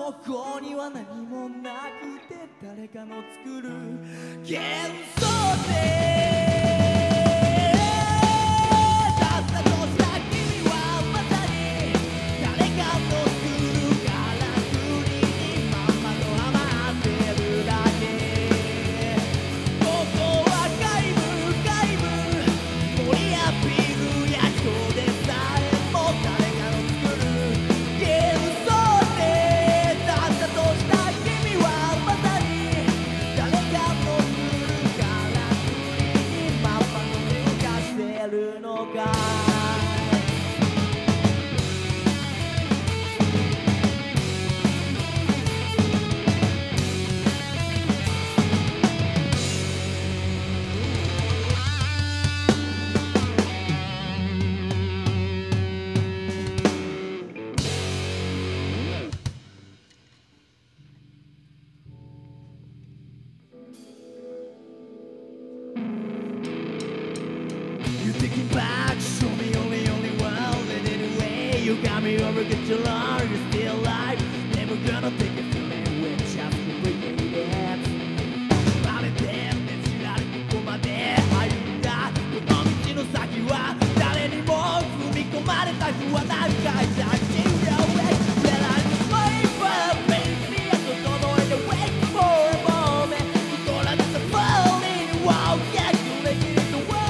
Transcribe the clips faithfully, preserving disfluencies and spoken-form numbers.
そこには何もなくて誰かの作る幻想でYou thinking back, show me only, only one. Let it away, you got me over, get your alarm. You're still alive, never gonna take it from me. We're just created. I'm in bed, let's get out of here for my bed. 歩んだこの道の先は誰にも踏み込まれたくはないかいじゃあ Let I wait for a place. やっと届いて wait for a moment. こられた falling wall. Yeah, you make it in the world.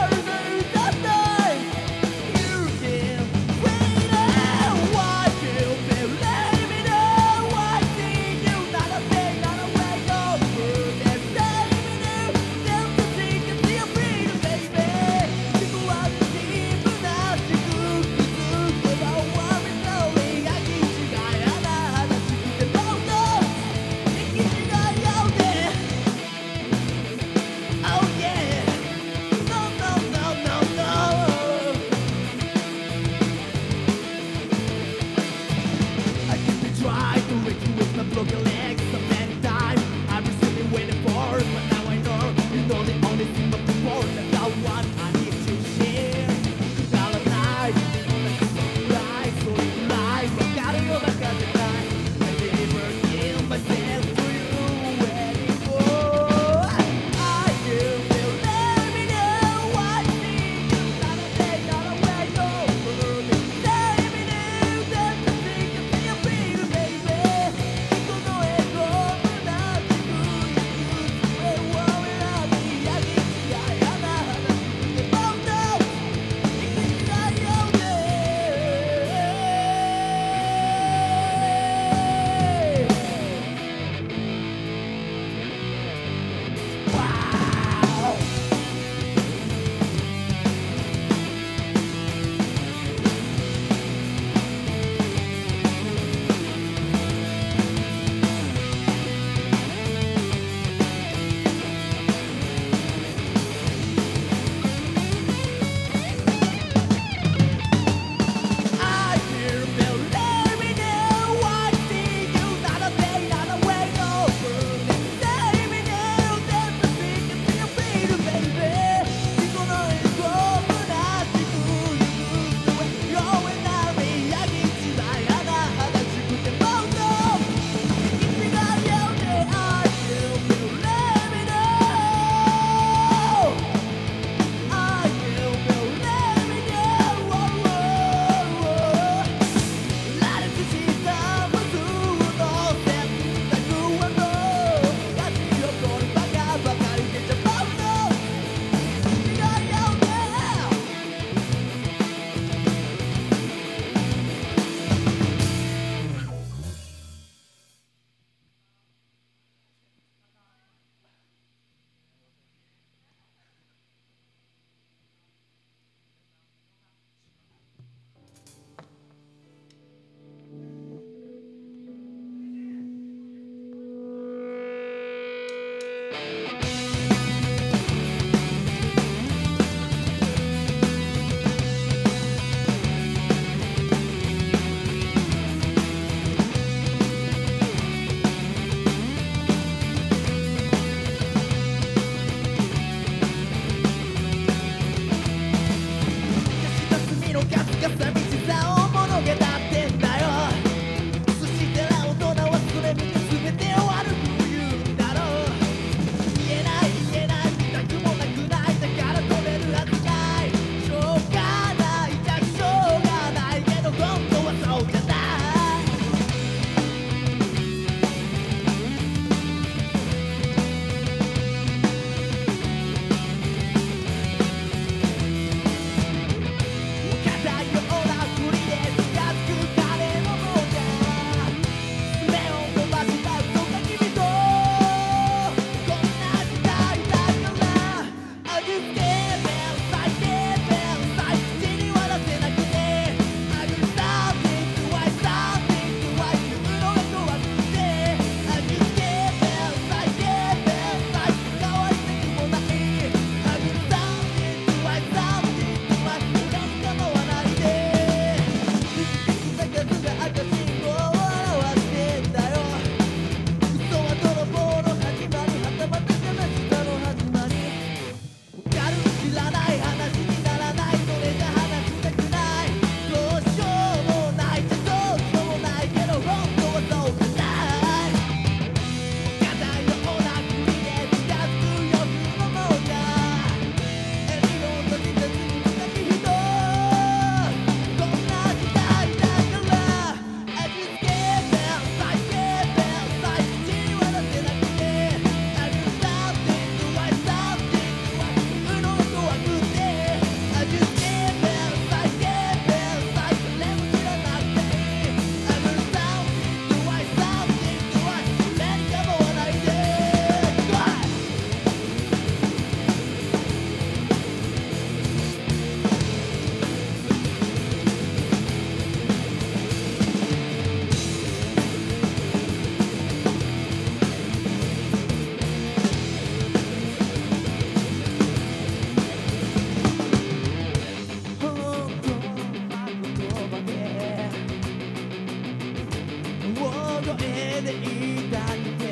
声で言いたくて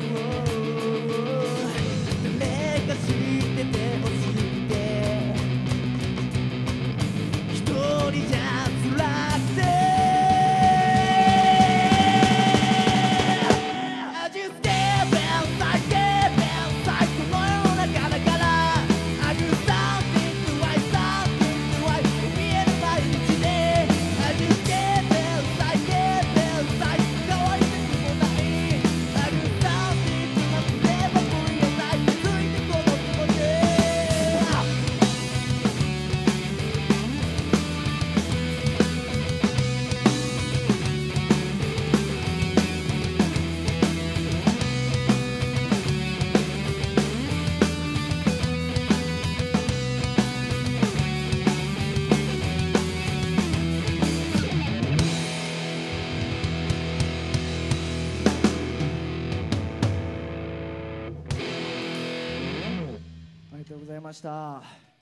誰か知っててほしくて一人じゃ辛くて I just step inside, step inside この世の中だから I do something to why, something to why 見える毎日で I just step inside, step inside 変わりたくもない I do something to not never put your life ついてこの気持ちありがとうございました。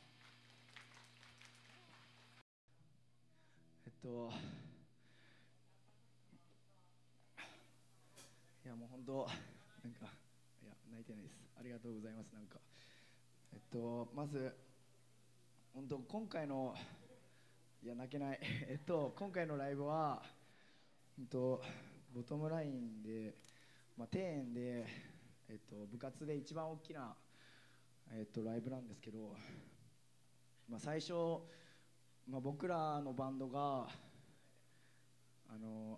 えっといやもう本当なんかいや泣いてないです。ありがとうございます。なんかえっとまず本当今回のいや泣けないえっと今回のライブは本当ボトムラインでまあ庭園でえっと部活で一番大きなえっとライブなんですけど、まあ、最初、まあ、僕らのバンドがあの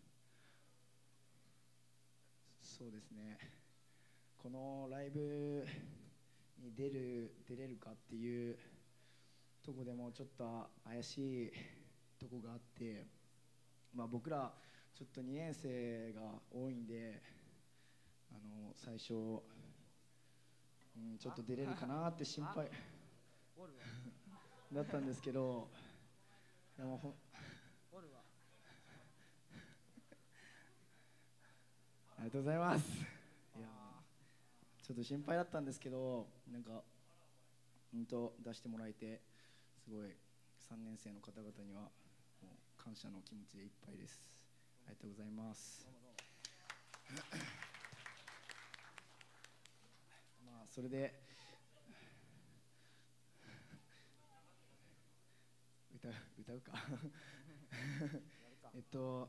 そうですねこのライブに出る出れるかっていうとこでもちょっと怪しいとこがあって、まあ、僕らちょっとにねん生が多いんであの最初うん、ちょっと出れるかなって心配だったんですけどでもほありがとうございます。いやちょっと心配だったんですけどなんかうんと出してもらえてすごいさんねん生の方々にはもう感謝の気持ちでいっぱいです。ありがとうございます。まあそれで歌う歌うかえっと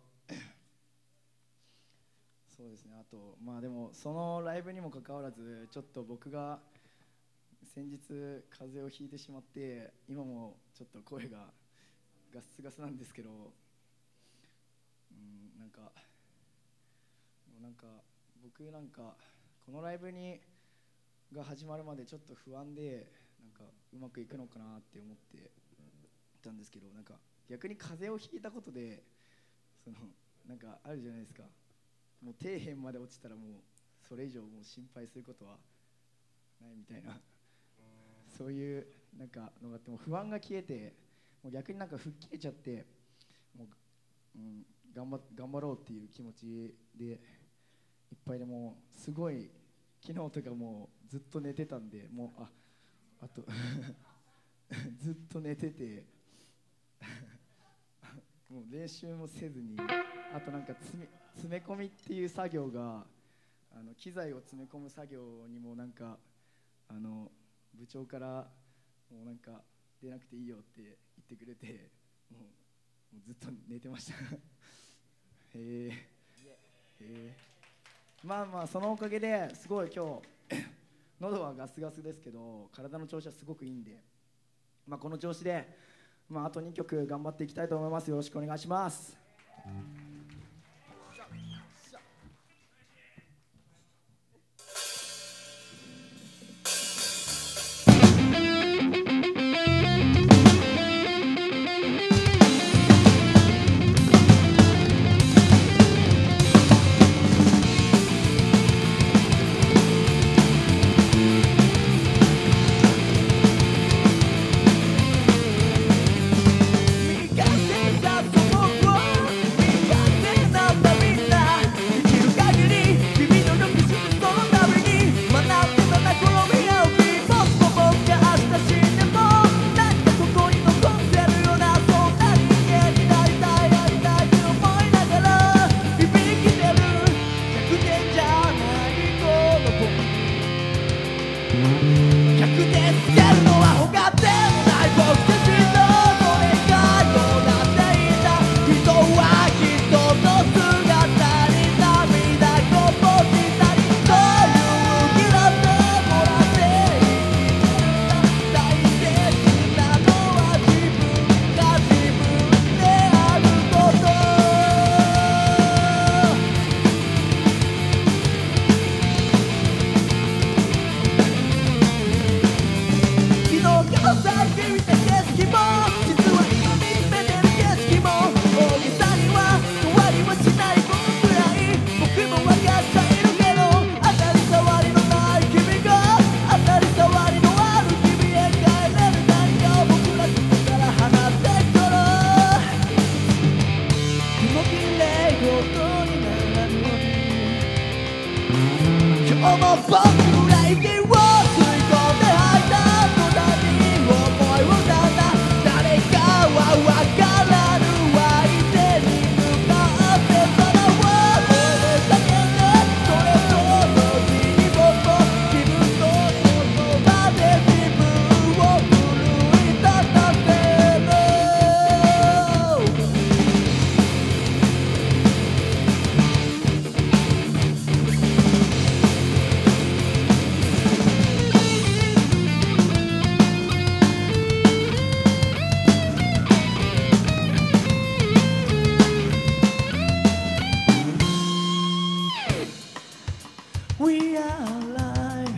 そうですねあとまあでもそのライブにもかかわらずちょっと僕が先日風邪をひいてしまって今もちょっと声がガスガスなんですけど、うんなんかなんか僕なんかこのライブにが始まるまでちょっと不安でなんかうまくいくのかなって思ってたんですけどなんか逆に風邪をひいたことでそのなんかあるじゃないですかもう底辺まで落ちたらもうそれ以上もう心配することはないみたいなそういうなんかのがあっても不安が消えてもう逆になんか吹っ切れちゃってもう、うん、頑張頑張ろうっていう気持ちでいっぱいでもうすごい昨日とかもうずっと寝てたんでもうああとずっと寝ててもう練習もせずにあとなんか詰め、詰め込みっていう作業があの機材を詰め込む作業にもなんかあの部長からもうなんか出なくていいよって言ってくれてもう、もうずっと寝てましたへえへえまあまあそのおかげですごい今日喉はガスガスですけど体の調子はすごくいいんで、まあ、この調子で、まあ、あとにきょく頑張っていきたいと思います。よろしくお願いします。Because it's up to ことにならぬ今日も僕ら息を吸い込んで吐いた途端に思いをだんだん誰かは分からぬ相手に向かって空を追いかけてそれと同時に僕も自分の言葉で自分を奮い立たせるWe are alive.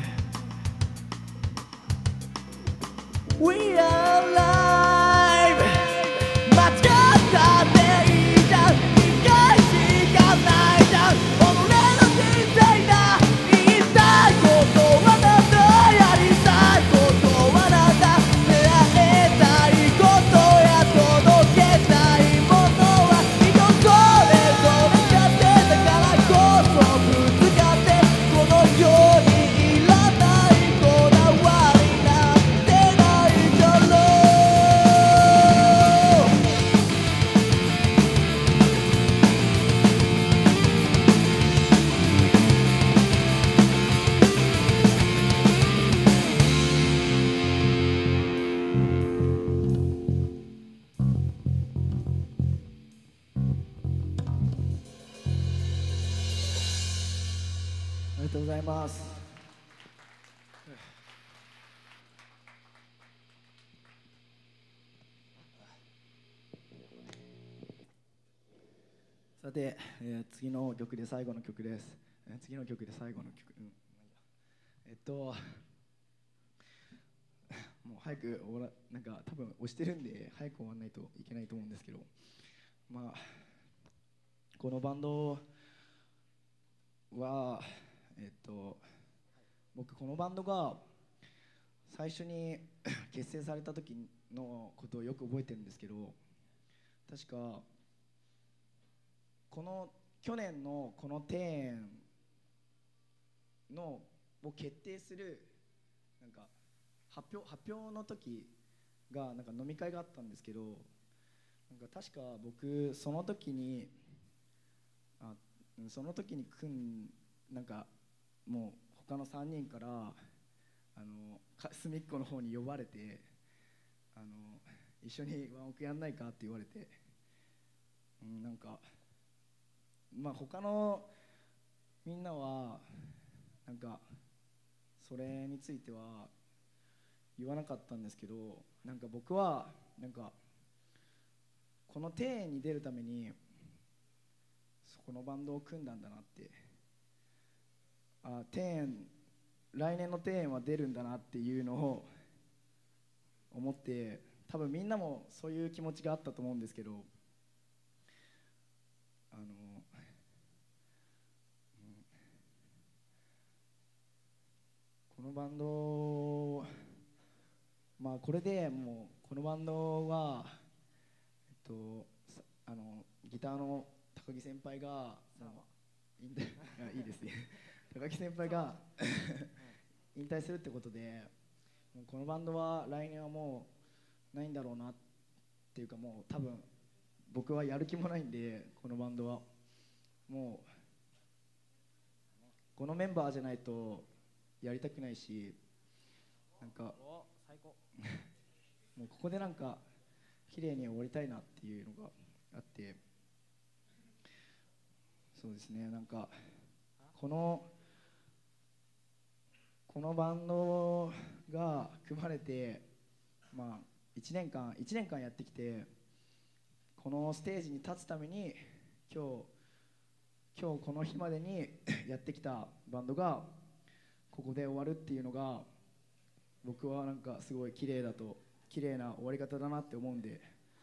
We are alive. 間違ったっていいじゃん。一回しかないじゃん。己の人生だ。言いたいことはなんだ。やりたいことはなんだ。伝えたいことや届けたいものは人それぞれ勝手だからこそぶつかってこの世にいらないこだわりなんてないだろうありがとうございます。さて、えー次の曲で最後の曲です。えー次の曲で最後の曲、うん、えっともう早く終わらなんか多分押してるんで早く終わらないといけないと思うんですけど、まあこのバンドはえっと僕このバンドが最初に結成された時のことをよく覚えてるんですけど、確かこの去年のこの庭園のを決定するなんか発表発表の時がなんか飲み会があったんですけど、なんか確か僕その時にあその時に組んなんかもう他のさんにんからあの隅っこの方に呼ばれてあの一緒にワンオクやんないかって言われて、うん、なんかまあ他のみんなはなんかそれについては言わなかったんですけど、なんか僕はなんかこの庭園に出るためにこのバンドを組んだんだなって、あ庭園来年の庭園は出るんだなっていうのを思って、多分みんなもそういう気持ちがあったと思うんですけど、あの、うん、このバンドまあこれでもうこのバンドはえっとあのギターの高木先輩が引退いいですね高木先輩が引退するってことで、もうこのバンドは来年はもうないんだろうなっていうか、もう多分僕はやる気もないんで、このバンドはもうこのメンバーじゃないとやりたくないし、なんかもうここでなんか綺麗に終わりたいなっていうのがあって、そうですね、なんかこのこのバンドが組まれて、まあいちねんかんいちねんかんやってきて、このステージに立つために今日今日この日までにやってきたバンドがここで終わるっていうのが、僕はなんかすごい綺麗だと綺麗な終わり方だなって思うんで、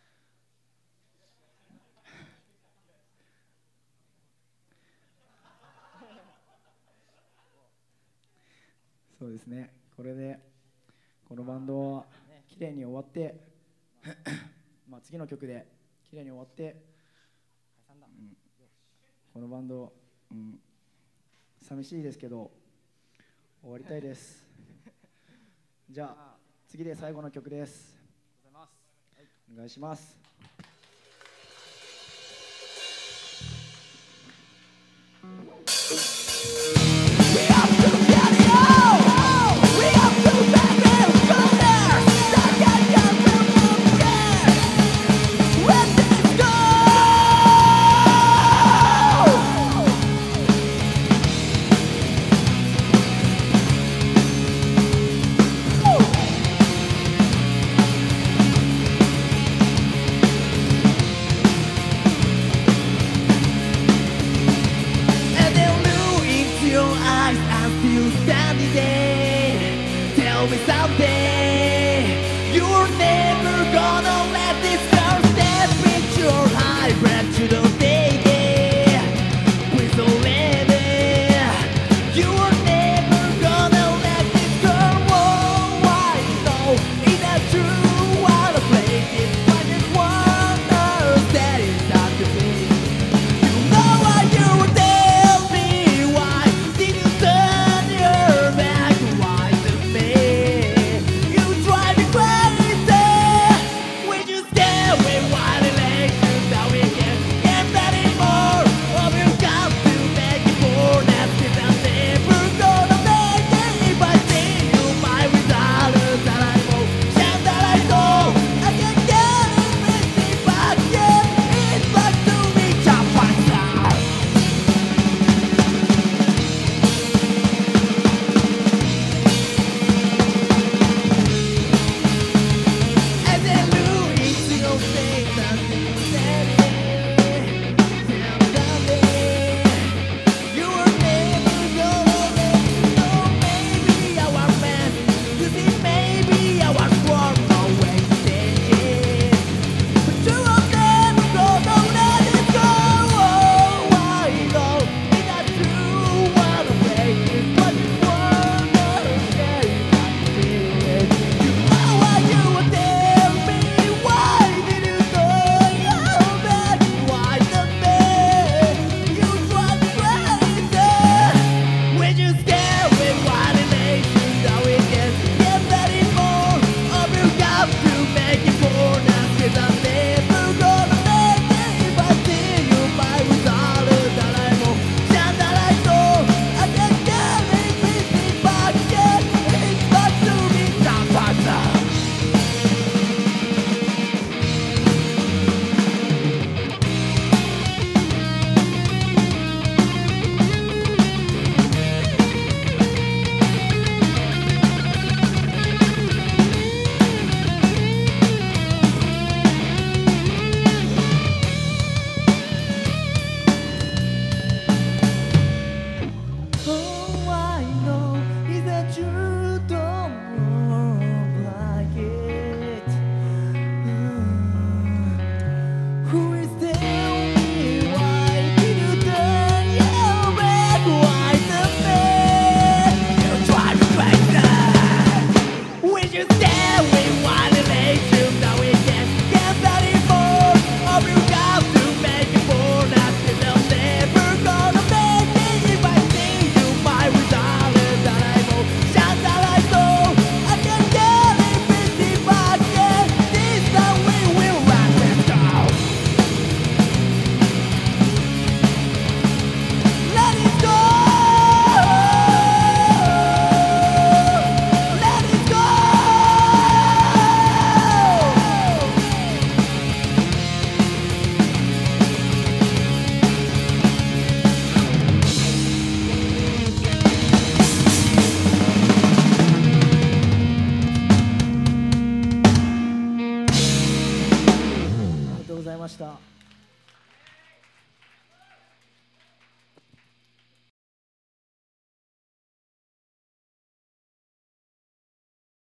そうですね、これでこのバンドは綺麗に終わってまあ次の曲で綺麗に終わって、うん、 このバンド、うん、寂しいですけど終わりたいですじゃあ次で最後の曲です。お願いします。 Tell me something